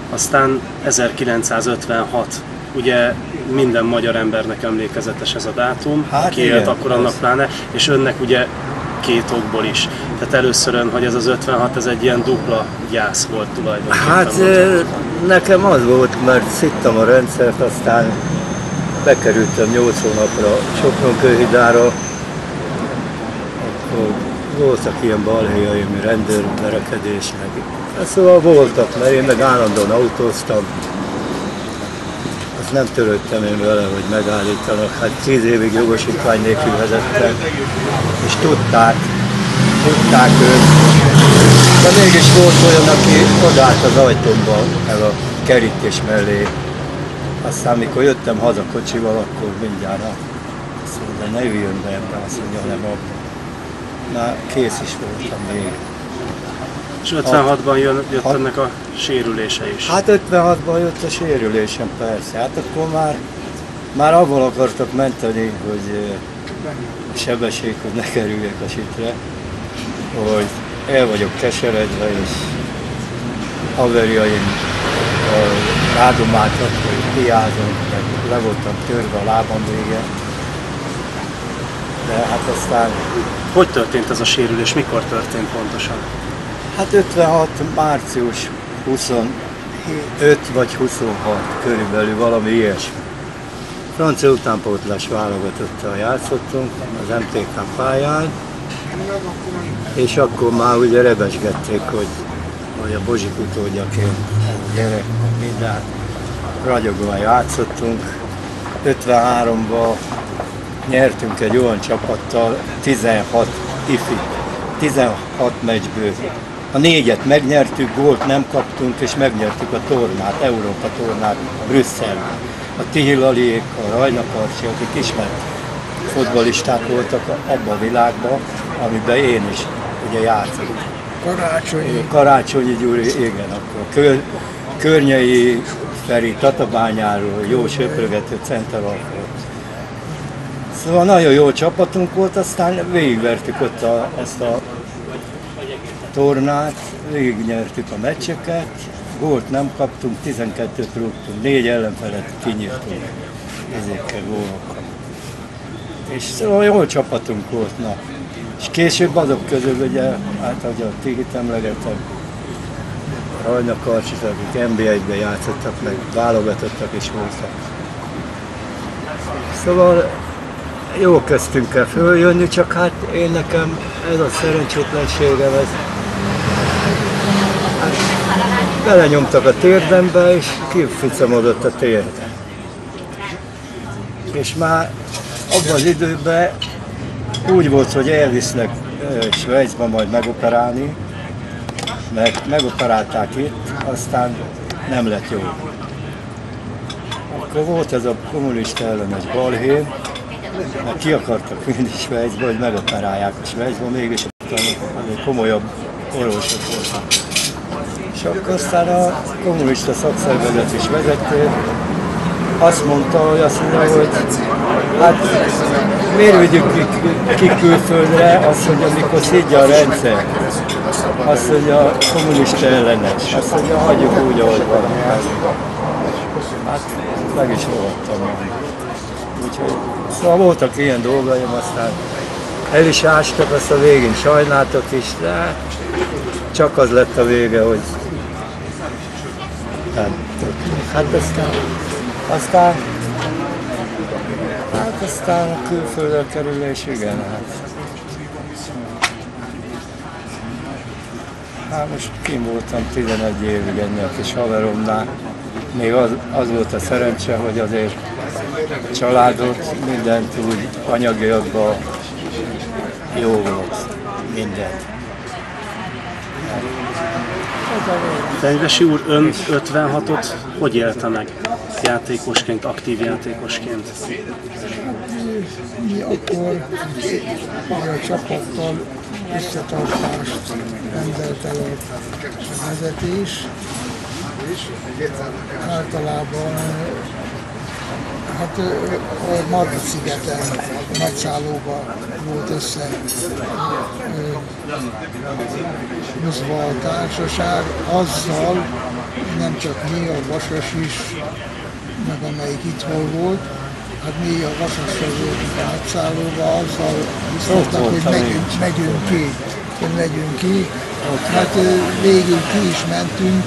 Aztán 1956, ugye minden magyar embernek emlékezetes ez a dátum, aki élt akkor annak pláne, és önnek ugye két okból is. Tehát először hogy ez az 56, ez egy ilyen dupla gyász volt tulajdonképpen. Hát nekem az volt, mert szittem a rendszert, aztán bekerültem 8 hónapra Sopron-Kőhidára, akkor voltak ilyen balhéjaim, rendőrverekedés, meg. Szóval voltak, mert én meg állandóan autóztam. Azt nem törődtem én vele, hogy megállítanak. Hát 10 évig jogosítvány nélkül vezettem, és tudták őt. De mégis volt olyan, aki odállt az ajtómba, meg a kerítés mellé. Aztán mikor jöttem haza kocsival, akkor mindjárt azt mondja, ne üljön be ebbe, azt mondja, nem abba. Már kész is voltam még. És 56-ban jött ennek a sérülése is. Hát 56-ban jött a sérülésem, persze. Hát akkor már avval akartak menteni, hogy a sebességhoz ne kerüljek a sitre, hogy el vagyok keseredve, és haverjaim rádomáltak, hogy hiányzom, meg le voltam törve a lábam vége. De hát aztán... Hogy történt ez a sérülés? Mikor történt pontosan? Hát 56. március 25 vagy 26 körülbelül, valami ilyesmi. Francia utánpótlás válogatottal játszottunk az MTK pályán, és akkor már ugye rebesgették, hogy a Bozsik utódjaként gyerek, minden ragyogóan játszottunk. 53-ban nyertünk egy olyan csapattal, 16 ifit, 16 meccsből. A 4-et megnyertük, gólt nem kaptunk, és megnyertük a tornát, Európa tornát Brüsszelben. A Tihilaliék, a Rajnakarcsi, akik ismert fotballisták voltak abban a világban, amiben én is ugye játszottam. Karácsonyi Gyuri, igen, akkor Környei Feri, Tatabányáról, jó söprögető centeralkot. Szóval nagyon jó csapatunk volt, aztán végigvertük ott ezt a tornát, végignyertük a meccseket, gólt nem kaptunk, 12-t rúgtunk, 4 ellenfelet kinyírtunk ezekkel gólokkal. És szóval jó csapatunk volt, na. És később azok közül ugye, hát ahogy a Tigit emlegetem, Rajna Karcsit, akik NBA-ben játszottak, meg válogatottak is voltak. Szóval jó kezdtünk el följönni, csak hát én nekem ez a szerencsétlenségem, ez hát belenyomtak a térdembe, és kificamodott a térdem. És már abban az időben úgy volt, hogy elvisznek Svájcba majd megoperálni, mert megoperálták itt, aztán nem lett jó. Akkor volt ez a kommunista ellenes balhé, mert ki akartak vinni Svájcba, hogy megoperálják a Svájcba, mégis azért komolyabb orvosok voltak. És akkor aztán a kommunista szakszervezet is vezető azt mondta, hogy hát miért vigyük ki külföldre, azt mondja, amikor szidja a rendszer, azt mondja, a kommunista ellenes, azt mondja, hagyjuk úgy, ahogy van. Hát meg is rohadtam. Úgyhogy szóval voltak ilyen dolgaim, aztán el is ástak, azt a végén sajnáltak is, de csak az lett a vége, hogy nem. Hát aztán a külföldre kerülés, igen, hát most kim voltam 11 évig ennél a kis haveromnál. Még az volt a szerencse, hogy azért családot, mindent úgy anyagiakban jó volt, mindent. Fenyvesi úr, ön 56-ot hogy élte meg játékosként, aktív játékosként? Mi akkor a csapattal összetartást rendelt el a vezetés. Általában Hát a Margit-szigeten, Nagyszállóban volt össze húzva a társaság, azzal nem csak mi, a Vasas is, meg amelyik itthon volt, hát mi a Vasasra voltunk a Nagyszállóban, azzal biztostak, hogy megyünk ki. Hát végül ki is mentünk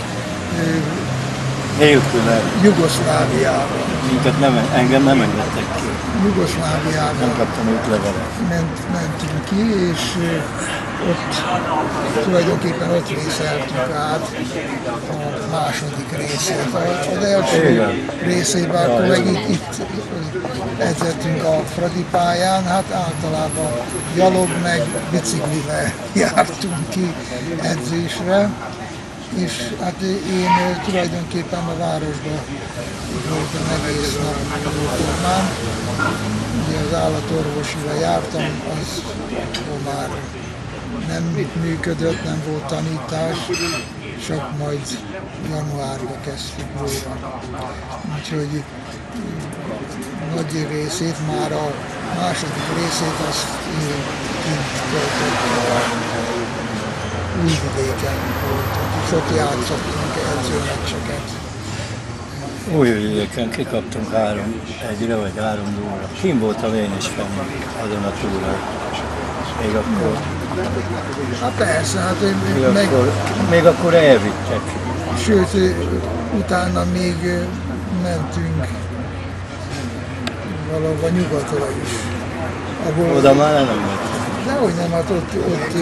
Jugoszláviába. Engem nem engedtek ki. Jugoszláviába. Nem kaptam útlevelet. Mentünk ki, és tulajdonképpen ott vészeltük át a második részét. Az első részében akkor meg itt edzettünk a Fradi pályán, hát általában gyalog meg biciklivel jártunk ki edzésre. És hát én tulajdonképpen a városban voltam egész nap tornán. Ugye az állatorvosira jártam, az már nem működött, nem volt tanítás, csak majd januárban kezdtük újra. Úgyhogy nagy részét, már a második részét azt én kint töltöttem. Újvidéken voltunk, és ott játszottunk edzőmeccseket. Újvidéken kikaptunk 3-1-re vagy 3-0-ra. Kim voltam én is fenn azon a túron. Még akkor... Hát persze, hát még akkor elvittek. Sőt, utána még mentünk valahova nyugatra is. Oda már nem mentünk. Dehogy nem, hát ott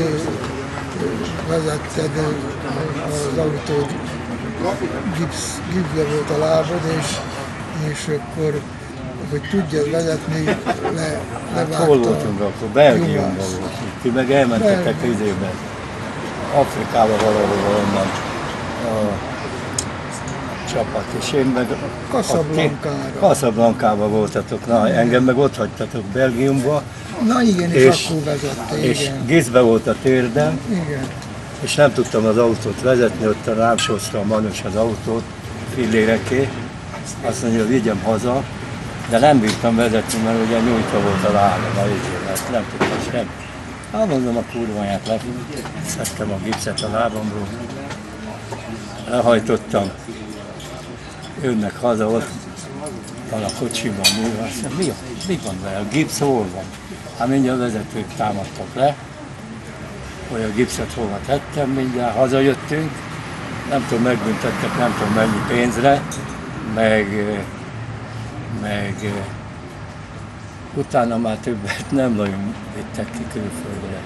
vezetted az autót, gipszbe volt a lábod, és akkor, hogy tudjad vezetni, levágta. Hol voltunk akkor? Belgiumban voltunk. Ti meg elmentetek időben. Afrikába valahol onnan a csapat, és én meg Casablanca-ba voltatok. Na, engem meg ott hagytatok Belgiumba. Na igen, és akkor vezette, és Gizbe volt a térdem, igen. És nem tudtam az autót vezetni, ott rám sózta a Manus az autót filléreké, azt mondja, hogy vigyem haza, de nem bírtam vezetni, mert ugye nyújtva volt a lábam, mert nem tudtam sem. Hát mondom, a kurványát leszedtem a gipszet a lábamról, lehajtottam, jönnek haza, ott van a kocsiban, mi van vele, a gipsz hol van? Hát mindjárt a vezetők támadtak le, hogy a gipszet hova tettem, mindjárt hazajöttünk, nem tudom, megbüntettek, nem tudom mennyi pénzre, meg utána már többet nem nagyon vittek ki külföldre.